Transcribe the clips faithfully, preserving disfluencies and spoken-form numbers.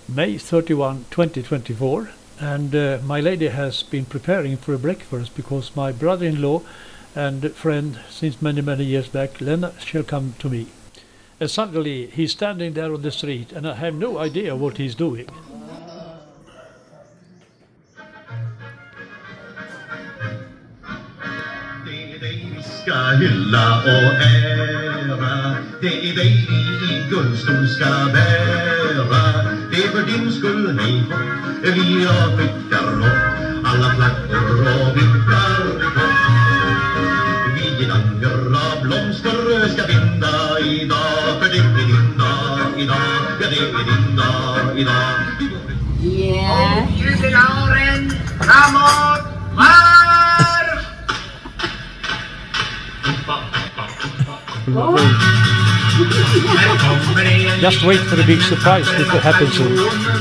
May thirty-first, twenty twenty-four, and uh, my lady has been preparing for a breakfast because my brother-in-law and friend since many, many years back, Lennart, shall come to me. And suddenly he's standing there on the street and I have no idea what he's doing. Ska hylla och ära, det är dig vi i guldstol ska bära. Det är för din skull, hej hopp, vi har skickar upp alla flaggor och vimplar i topp. Vi i langer av blomster ska vinna idag, för det är din dag idag, ja det är din dag idag. Yeah. Och jubilaren, framåt, marsch! Just wait for the big surprise that will happen soon.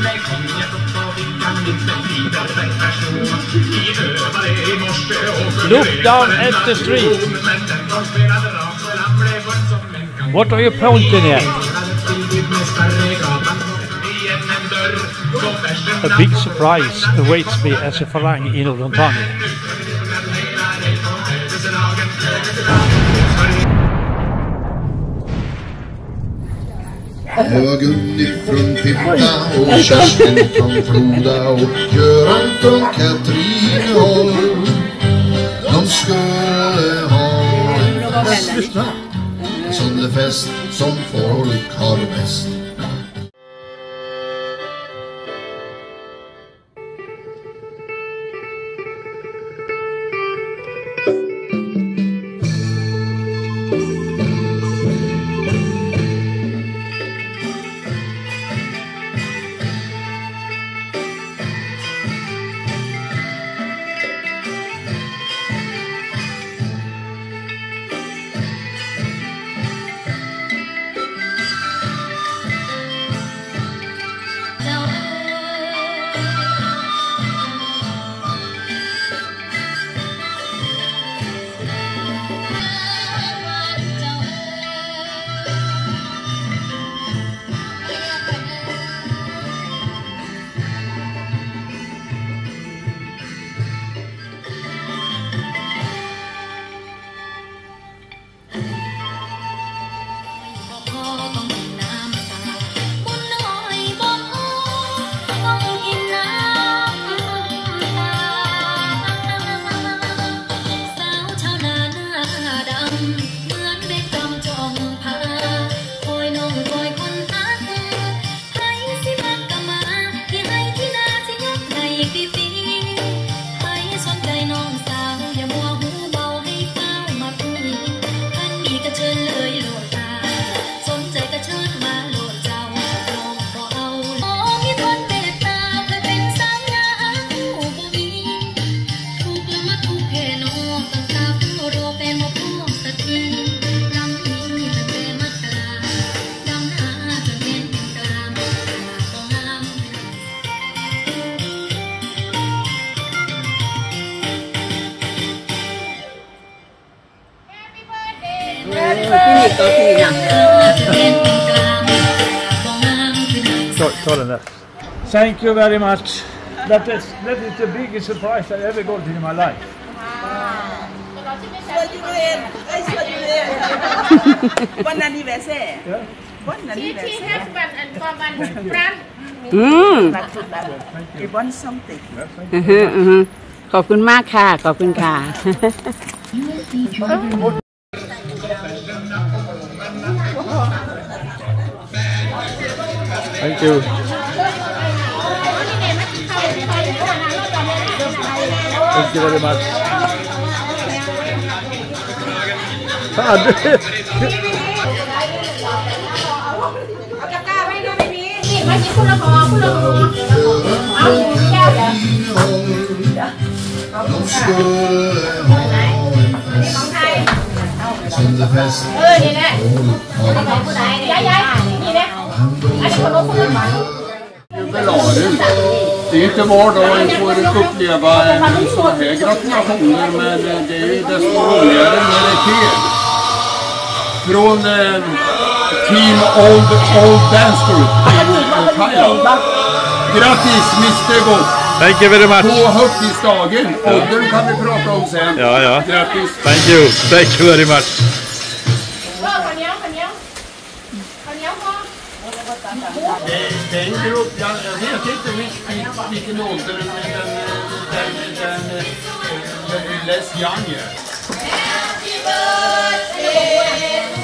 Look down at the street. What are you pointing at? A big surprise awaits me as a farang in Odontani. Det var Gunni från Pippa och Kerstin från Floda och Göran från Katrineholm. De skulle ha en fest, en sån fest som folk har bäst. Thank you very much. That is, that is the biggest surprise I ever got in my life. Buon anniversaire. Yeah? Buon anniversaire. She has one and for one friend. Mm. You want something? อือฮึอือฮึขอบคุณมากค่ะขอบคุณค่ะ Thank you. Thank you very much. Det är inte var dag jag får uppleva så här gratulationer, men det är ju desto roligare när det är fel. Från eh, Team Old Old Dance Group i Thailand. Grattis, mister Bob. Thank you very much. På högtidsdagen. Åldern kan vi prata om sen. Ja, ja. Grattis. Thank you. Thank you very much. พ่อคนเนี้ยคนเนี้ยคนเนี้ยพ่อ Det, det är en grupp, jag, jag vet inte vilken, vilken ålder den, den, den, den, den Les Young är. Happy birthday